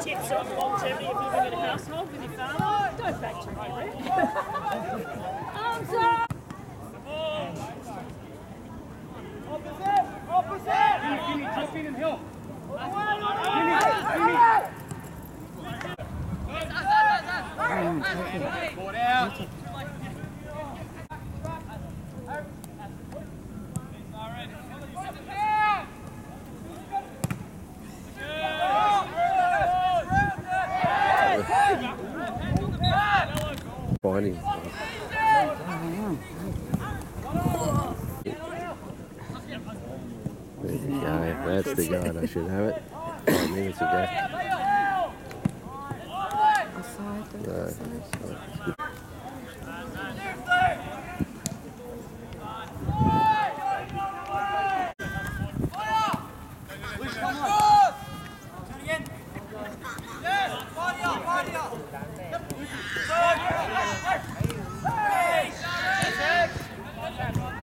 tips on longevity of living in a household with your father. Don't back check it, Arms up! Opposite! Gimme, jump in and help. Forward out. Finding. There you go. That's the guide. I should have it 5 minutes ago. No, it's good